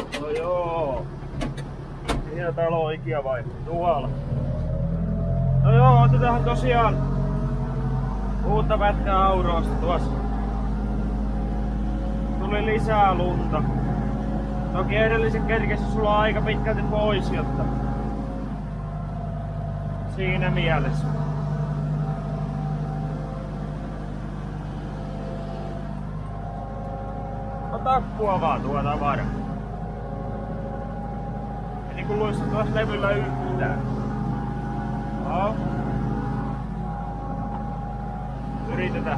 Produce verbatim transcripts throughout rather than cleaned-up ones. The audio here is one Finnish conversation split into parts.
No joo. Mihin talo on ikiä vai? Tuolla. No joo, otetaan tosiaan uutta pätkää Auroosta tuossa. Tuli lisää lunta. Toki edellisen kerkessä sulla on aika pitkälti pois, jotta siinä mielessä. No takkua vaan tuota varmaan. Ei niinku luista tuossa levyllä yhtään. No. Yritetään.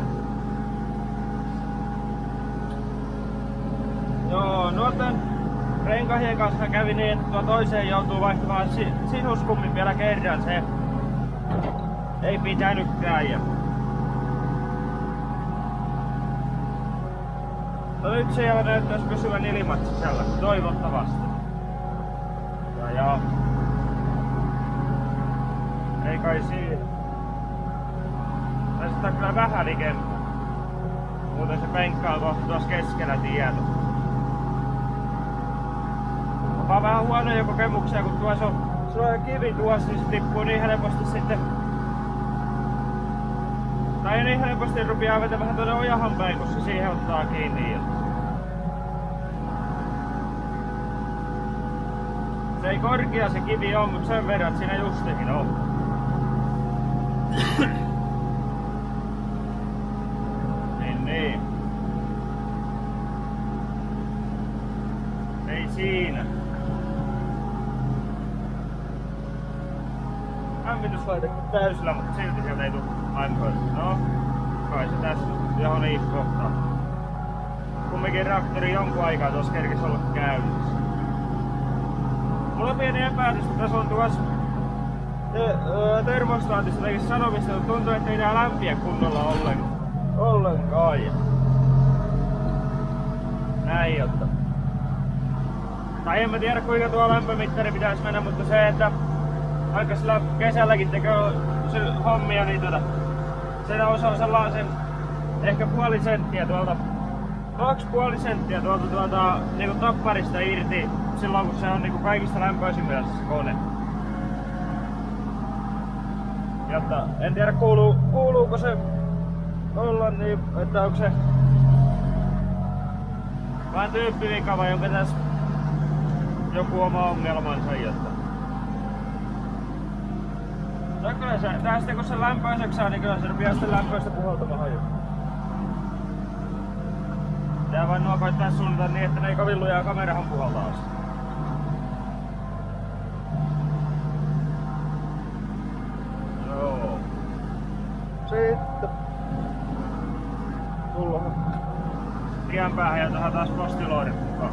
Joo, nuoten renkahien kanssa kävi niin, että tuo toiseen joutuu vaihtamaan si sisuskummin vielä kerran. Se ei pitänytkään. Ja no nyt siellä näyttäisi pysyvän ilmat sisällä, toivottavasti. Ja ja. Ei kai siinä. Tästä on kyllä vähän likempää. Muuten se penkka on kohta tuossa keskellä tietä. Onpa vähän huonoja kokemuksia, kun tuossa on, sulla on kivi tuossa, niin se tippuu niin helposti sitten. Tai niin helposti rupeaa vetä vähän tuonne ojahan päin, kun se siihen ottaa kiinni. Se ei korkea se kivi on, mutta sen verran, että siinä justikin on. niin niin. Ei siinä. Lämmityslaite täysillä, mutta silti sieltä ei tule lämpöistä. No, kai se tässä johon kohtaa. Kumminkin reaktori jonkun aikaa tuossa kerkesi olla käynnissä. Mulla on pieni epäilys, että tässä on tuossa termostaatissa jotenkin sanomista, että tuntuu, että ei nää lämpiä kunnolla ollenkaan. Ollenkaan. Näin jotta. Tai en mä tiedä kuinka tuo lämpömittari pitäisi mennä, mutta se, että vaikka sillä kesälläkin tekee hommia, niin tuota, se osaa sellaisen ehkä puoli senttiä tuolta, kaksi puoli senttiä tuolta tuolta niinku tapparista irti silloin, kun se on niinku kaikista lämpöisimmässä se kone. Jotta en tiedä kuuluu, kuuluuko se olla niin, että onko se vain tyyppivika vai onko tässä joku oma ongelmansa, jotta no kyllä se, tää sitten kun se lämpöiseksi saa, niin kyllä se rupeaa sitten lämpöistä puhaltamaan jo. Tää vain nuo koittaa suunnata niin, että ne ei kovin lujaa kamerahan puhaltaa asti. Joo. Sitten tullaan tien päähän ja tähän taas postiloidit mukaan.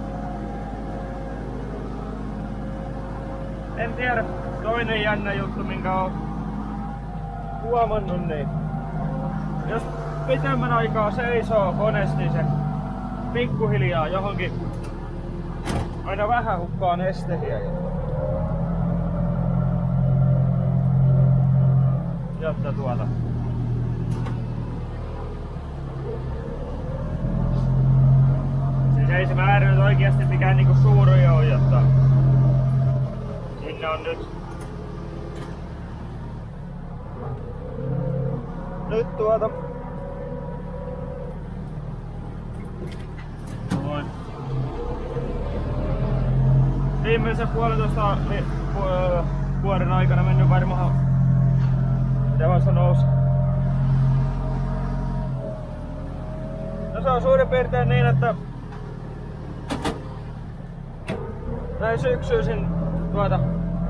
En tiedä, toinen jännä juttu minkä oon huomannut, niin jos pitemmän aikaa seisoo koneessa, niin se pikkuhiljaa johonkin aina vähän hukkaa nestehiä. Jotta tuota. Siis ei se määrä nyt oikeasti mikään niinku suuri oo, jotta sinne on nyt nyt tuota noin viimeisen puolitoista vuoden aikana mennyt varmaan, mitä mä sanois, no se on suurin piirtein niin, että näin syksyisin tuota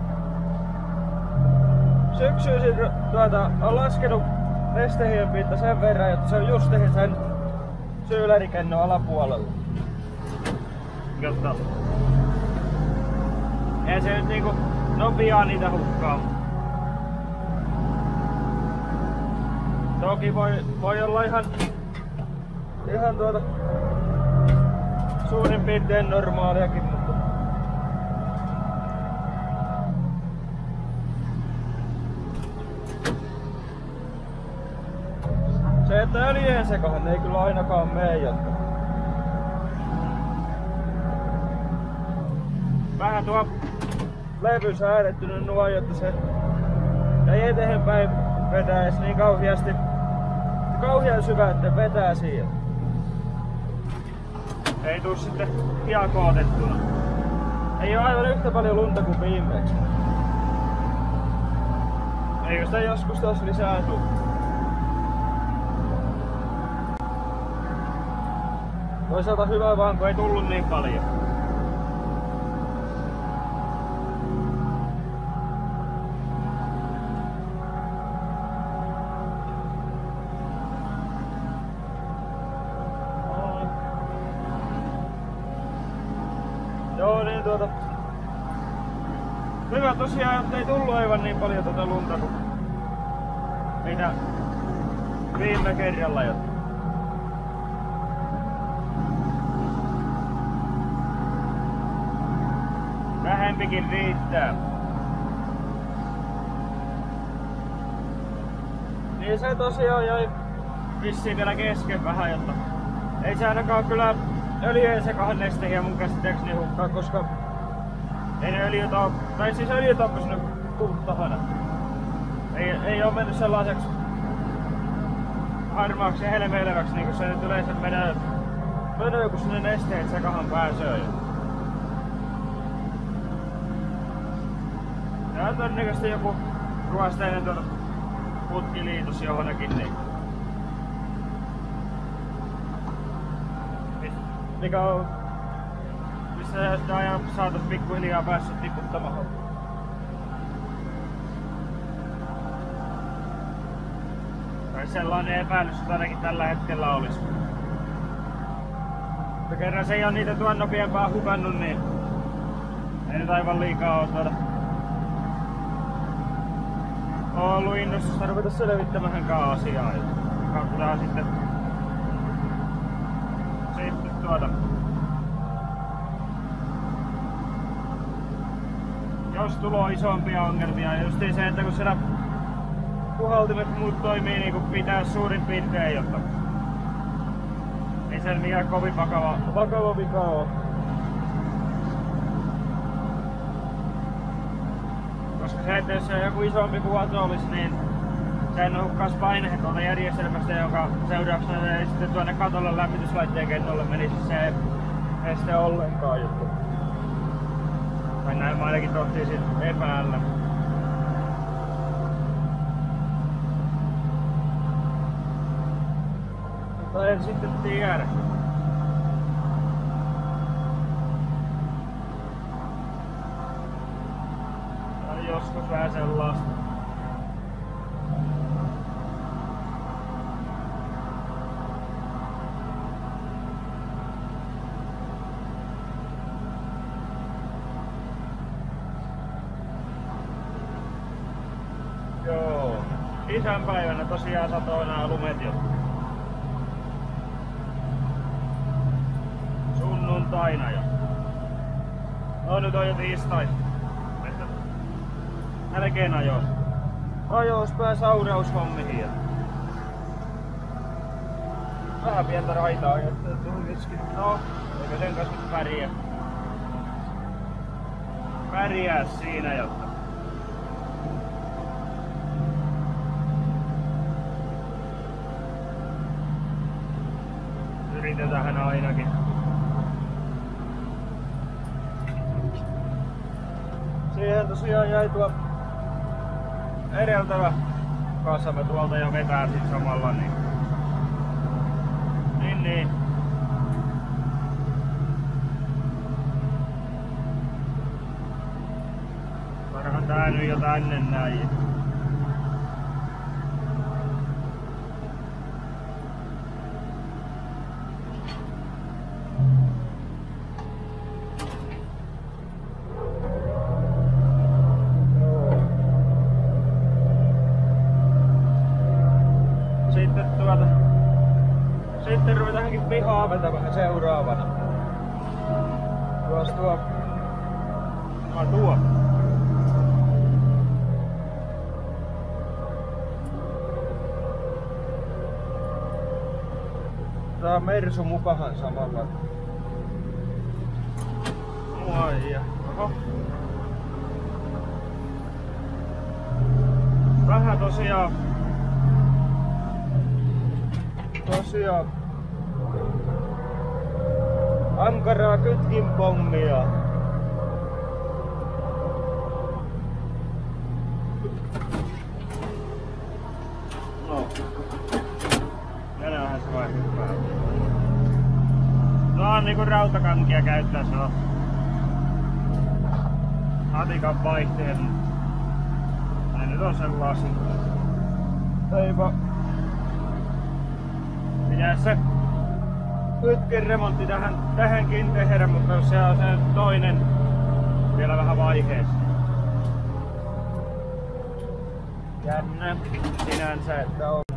syksyisin tuota on laskenut nestehien pinta sen verran, että se on justihin sen syylerikennon alapuolella. Jotta ei se nyt niinku nopeaa niitä hukkaa. Toki voi, voi olla ihan ihan tuota suurin piirtein normaaliakin, mutta se, että öljyjen sekohan ei kyllä ainakaan mene, jotta vähän tuo levy säädettynyt nuo, jotta se ei eteenpäin vetäisi niin kauheasti, kauhean syvä, että vetää siihen. Ei tuu sitten hiakootettuna. Ei oo aivan yhtä paljon lunta kuin viimeksi. Eikö sitä joskus tos lisää tuu? Toisaalta hyvä vaan, kun ei tullut niin paljon. Joo, niin tuota... Hyvä tosiaan, että ei tullut aivan niin paljon tuota lunta kuin mitä viime kerralla jo. Vähempikin riittää. Niin se tosiaan jäi vissiin vielä kesken vähän, jotta ei se ainakaan kyllä öljyjen sekahan nesteihin mun käsitteekseni hukkaa, koska ei ne öljyt oo, tai siis öljyt on pysynyt puhtahana. Ei, ei oo mennyt sellaiseksi harmaaksi ja helmeileväksi niinku se nyt yleensä menee, menee kun sinne nesteet sekahan pääsee jo. Ja todennäköisesti joku ruosteinen tuota putkiliitos johonkin niin. Mikä on, missä sitä ajan saatais pikkuhiljaa päässyt tiputtamaan. Tai sellainen epäilys, että ainakin tällä hetkellä olisi. Mutta kerran se ei ole niitä tuon nopeampaa hukannut, niin ei nyt aivan liikaa oo tuoda. Oon ollut innostusta ruveta selvittämähänkään asiaa. Katsotaan sitten sitten tuota. Jos tulee isompia ongelmia, justiin se, että kun siellä puhaltimet muut toimii niin kuin pitää suurin piirtein, jotta ei se mikään kovin vakava, vakava vika oo. Koska se, että jos se joku isompi kuvato olisi, niin sehän hukkaisi paine tuolta järjestelmästä, jonka seurauksena ei sitten tuonne katolle lämmityslaitteen kennolle menisi se este ollenkaan juttu. Tai näin mä ainakin tohtiisin epäillä. Mutta en sitten tiedä. Tai joskus vähän sellaista. Joo. Isänpäivänä tosiaan satoi nää lumet jo. Sunnuntaina jo. No nyt on jo tiistai. Melkein ajos. Ajos pääs auraushommihin. Vähän pientä raitaa, että tulisikin. No, eikö sen kanssa nyt pärjää. Pärjää siinä jotta. Yritetäänhän ainakin. Siihen tosiaan jäi tuo edeltävä kassamme tuolta ja vetää sit samalla niin. Niin niin. Varmaan tää nyt jo tänne näin. Sitten ruvetaankin pihaa vetämään seuraavana. Tuossa tuo... Ah, tuo. Tää on Mersu mukahan samalla. Ai ja... Oho. tosiaan... Tosiaan... Ankaraa kytkinpommia. No. Meneehän se vaikuttaa. No on niinku rautakankia käyttää se on. Hatikan vaihteen. Ne nyt on sellaisia. Eipä. Pitäis se kytkin remontti tähän, tähänkin tehdä, mutta jos se on se toinen vielä vähän vaiheessa. Jännä sinänsä, että on.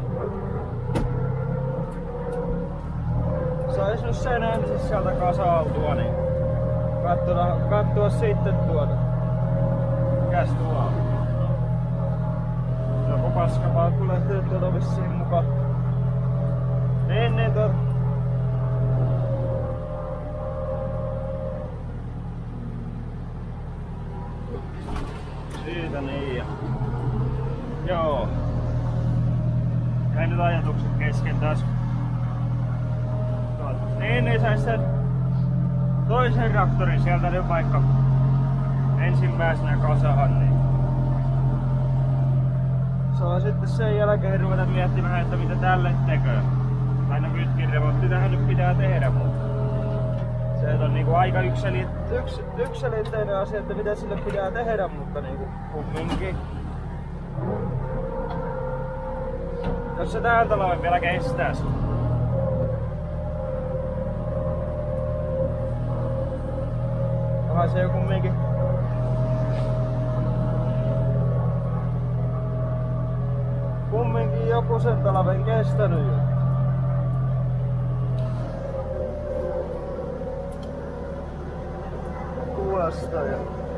Sais nyt sen ensin sieltä kasautua, niin katsoa, katsoa sitten tuota. Mikäs tuo on? Joku paskapaakku lähtee tuota vissiin mukaan. Niin, niin tuota. Siitä niin ja... Joo. Jäi nyt ajatukset kesken taas. Niin, niin sais sen toisen traktorin sieltä nyt vaikka ensimmäisenä kasahan, niin saa sitten sen jälkeen ruveta miettimään, että mitä tälle tekee. Aina kytkin remontti tähän nyt pitää tehdä, mutta se on niinku aika yksiselitteinen asia, että mitä sille pitää tehdä, mutta niinku kumminkin. Jos se tän talven vielä kestäis. Onhan se jo kumminkin. Kumminkin joku sen talven kestänyt jo. Tuosta ja...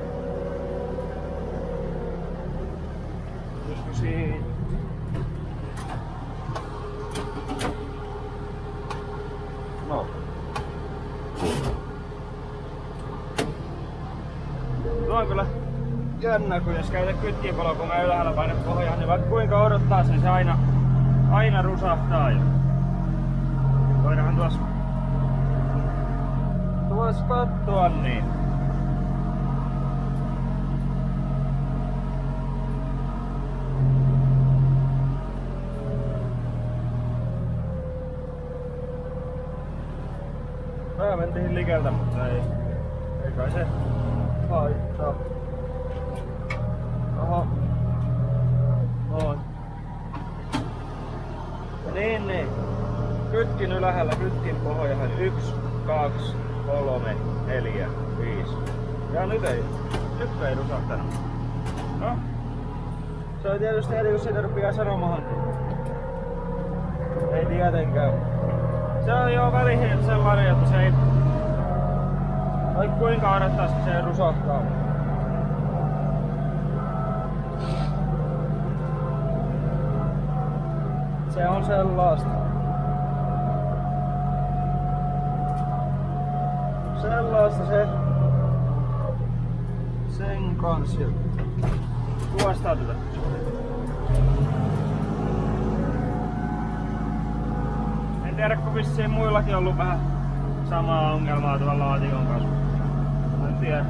Josko siinä... No. Tuo on kyllä jännä, kun jos käytä kytkinpaloa, kun mä ylhäällä painan pohjaan, niin vaikka kuinka odottaa sen, se aina, aina rusahtaa jo. Voidaanhan tuossa... Tuossa kattoa niin. Vähän mentiin likeltä, mutta ei, ei kai se haittaa. Oho. Noin. Niin, niin. Kytkin ylhäällä, kytkin pohjahan. Yksi, kaksi, kolme, neljä, viisi. Ja nyt ei. Nyt ei rusahtanut. No. Se on tietysti eri, kun siitä rupeaa sanomaan. Ei tietenkään. Se on jo väliin sellainen, että se ei... Vaikka kuinka odottaisi, se ei rusahtaa. Se on sellaista. Sellaista se... Sen kanssa. Kuvastaa tätä. En tiedä, kun vissiin muillakin on ollut vähän samaa ongelmaa tuolla laatikon kanssa. En tiedä.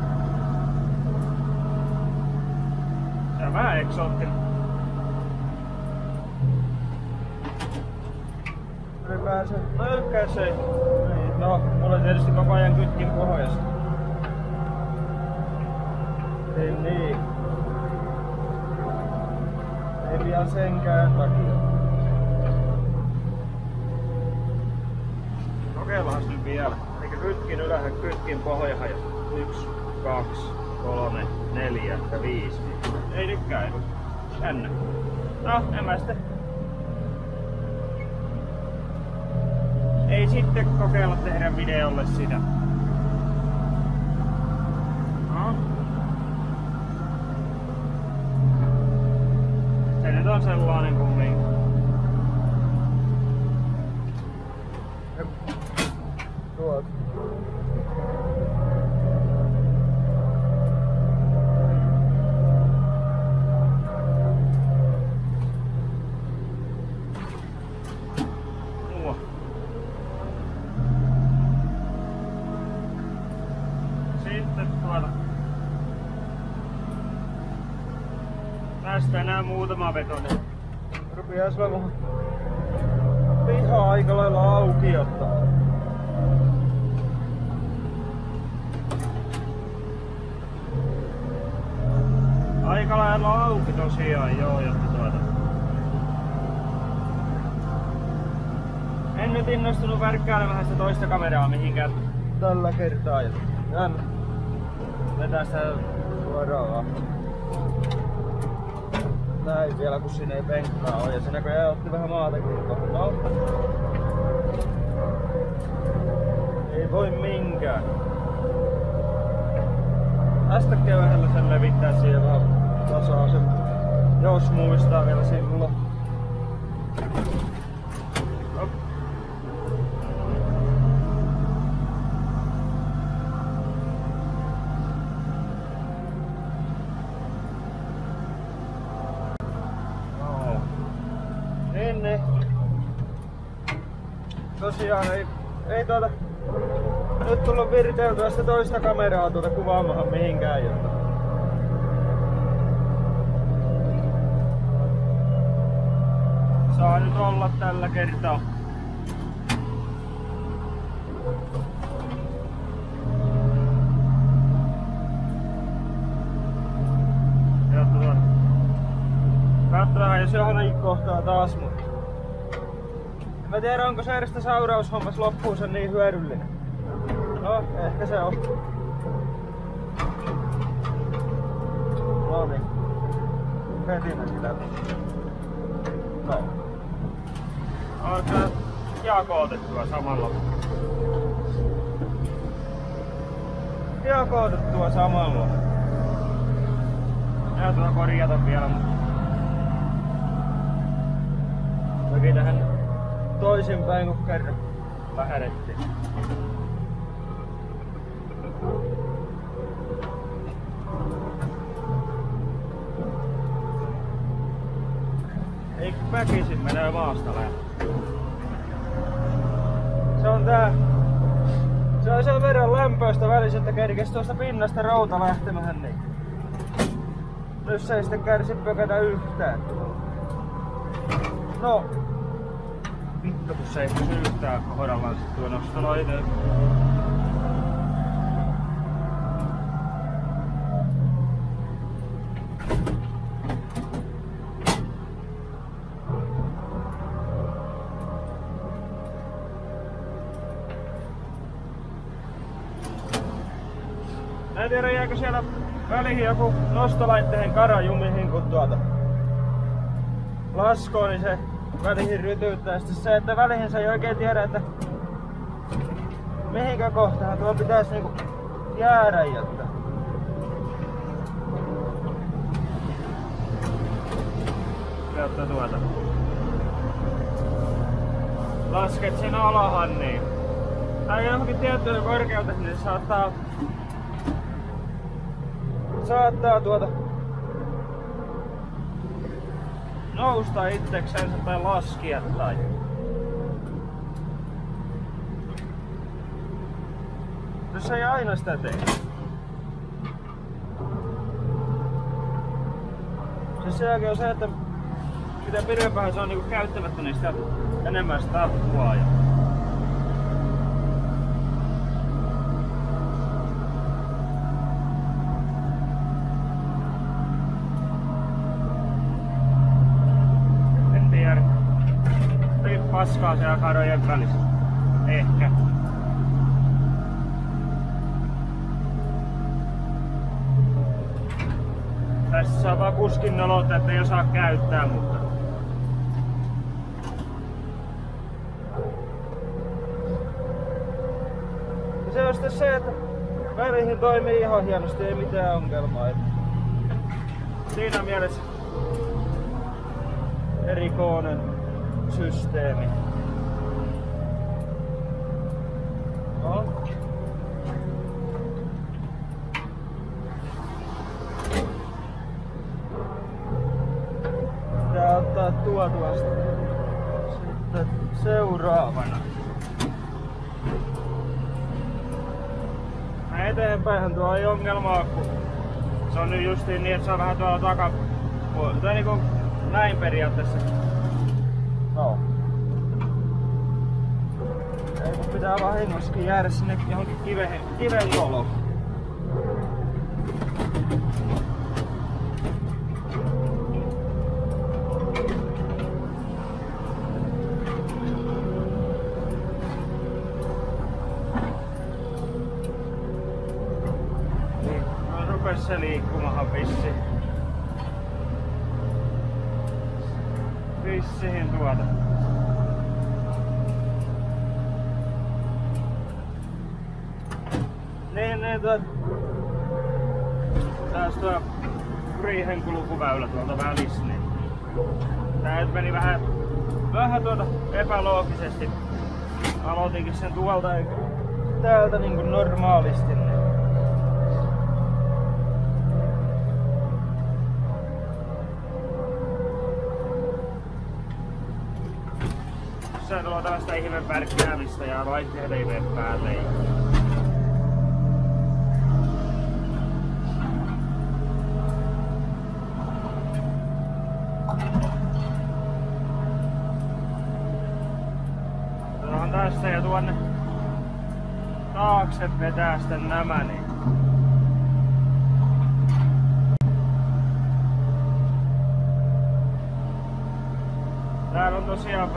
Se on vähän eksoottinen. Ylipäänsä, no ylkäänsä ei. No, mulla tietysti koko ajan kytkin pohjasta. Niin, niin. Ei pian senkään takia. Kokeillaan nyt vielä. Eikä kytkin ylhäällä, kytkin pohjahan ja yksi, kaksi, kolme, neljä ja viisi. Ei nytkään, ei jännä. No, en mä sitten. Ei sitten kokeilla tehdä videolle sitä. No. Se nyt on sellainen kummin. Tuot. Tästä enää muutama veto. Rupiais olemaan piha aika lailla auki, jotta aika lailla auki tosiaan, joo, jotta tuota. En nyt innostunut värkkäälemään sitä toista kameraa mihinkään tällä kertaa. Jään vetää sitä suoraan vaan. Näin vielä kun siinä ei penkkaa oo ja se näköjään otti vähän maatakin. No. Ei voi minkään. Tästäkin vähällä sen levittää siihen vähän tasaa sen, jos muistaa vielä silloin. Hop. No. Niin, niin. Tosiaan ei, ei tuota nyt tullut virteltyä sitä toista kameraa tuota kuvaamahan mihinkään, jotta saa nyt olla tällä kertaa. Jotta tuota katsotaan jos johonkin kohtaa taas, mutta en mä tiedä onko se edes sauraushommas loppuunsa niin hyödyllinen. No, ehkä se on. No niin. Vetinäkin läpi. No. Onko tää kiakootettua samalla? Kiakootettua samalla. Ja tuota korjata vielä, mutta toki tähän toisinpäin kun kerran lähdettiin. Ei väkisin menee maasta lähtee. Se on tää. Se on sen verran lämpöistä välissä, että kerkesi tuosta pinnasta routa lähtemähän niin. Nyt se ei sitten kärsi pökätä yhtään. No. Vittu kun se ei pysy yhtään kohdallaan sit tuo nostoloinen. En tiedä jääkö siellä väliin joku nostolaitteen karajumihin kun tuota laskoo, niin se väliin rytyyttää. Sitten se, että väliin se ei oikein tiedä, että mihinkä kohtaan tuo pitäisi niinku jäädä jotta. Jotta tuota lasket sen alahan niin. Tai johonkin tiettyyn korkeuteen, niin se saattaa saattaa tuota nousta itseksensä tai laskia tai jos ei aina sitä tee. Siis se on se, että mitä pidempään se on niinku käyttämättä, niin sitä enemmän sitä tappua. Paskaa siellä karojen välissä. Ehkä. Tässä on vaan kuskin nolot, että ei osaa käyttää, mutta ja se on sitten se, että väliin toimii ihan hienosti, ei mitään ongelmaa. Siinä mielessä erikoinen systeemi. No. Pitää ottaa tuo tuosta. Sitten seuraavana. Eteenpäinhän tuo ei ongelmaa, kun se on nyt justiin niin, että se on vähän tuolla taka, loppuun. Tai niinku näin periaatteessa. No. Ei kun pitää vahingossakin jäädä sinne johonkin kiveen, kiveen joloon. Se liikkumahan vissi. Vissiin tuota. Niin, niin tuot. Taas tuo riihen kulkuväylä tuolta välissä. Niin. Tää nyt meni vähän, vähän tuota epäloogisesti. Aloitinkin sen tuolta eikä täältä niinku normaalisti. Niin. Se on tällaista ihmeen värkkäämistä ja laitteita ihmeen päälle. Tuohon tässä ja tuonne taakse vetää sitten nämä niin. Täällä on tosiaan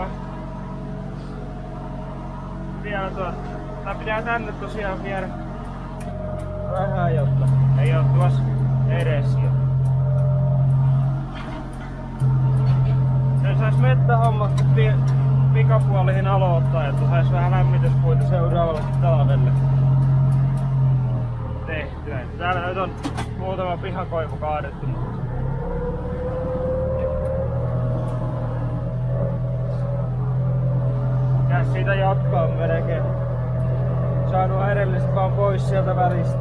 vielä tuo. Tää pitää tänne tosiaan viedä vähän jotta ei oo tuossa edessä jo. Se sais mettähommat pikapuolihin aloittaa, että sais vähän lämmityspuita seuraavalle talvelle tehtyä. Täällä nyt on muutama pihakoivu kaadettu. Käs siitä jatkaa melkein. Saanut edelliset vaan pois sieltä välistä.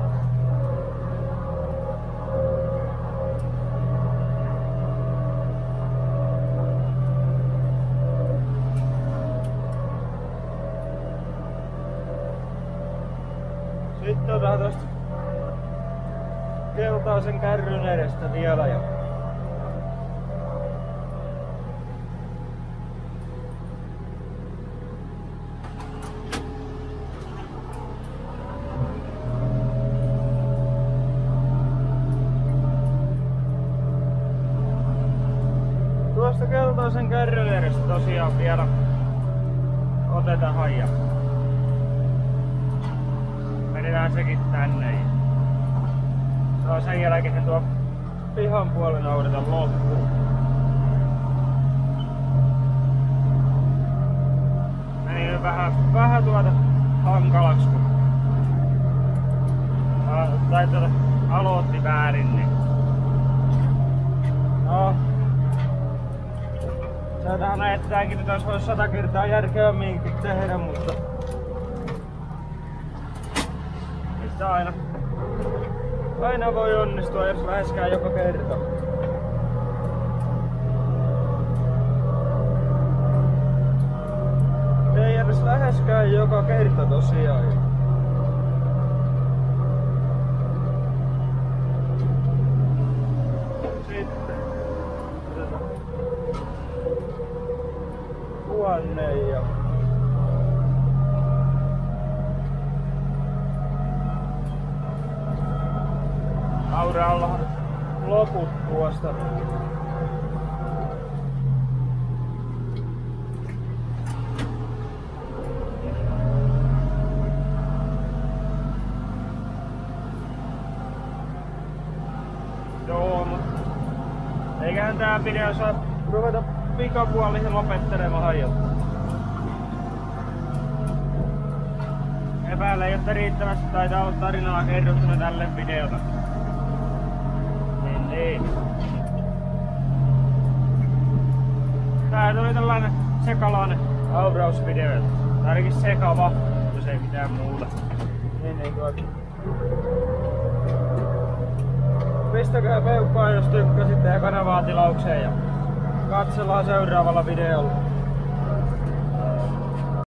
Sitten otetaan tosta keltaisen kärryn edestä vielä jo. Tuosta keltaisen kärryn edestä tosiaan vielä otetaan haija. Menetään sekin tänne. No sen jälkeen tuo pihan puolen noudetaan loppuun. Meni vähän, vähän tuota hankalaksi kun tai tuota aloitti väärin niin. No. Tähän ajattelenkin, että olisi sata kertaa järkevämminkin tehdä, mutta mistä aina, aina voi onnistua, jos läheskään joka kerta. Ei edes läheskään joka kerta tosiaan. Ja Auralla loput tuosta. Joo, mutta eiköhän tää video saa ruveta pikapuoliin lopettelemaan hajottaa. Epäillä ei ole riittävästi taitaa olla tarinaa kerrottuna tälle videota. Niin niin. Tää tuli tällainen sekalainen aurausvideo. Tai ainakin sekava, jos ei mitään muuta. Niin niin tuot. Pistäkää peukkua jos tykkäsitte ja kanavaa tilaukseen ja katsellaan seuraavalla videolla.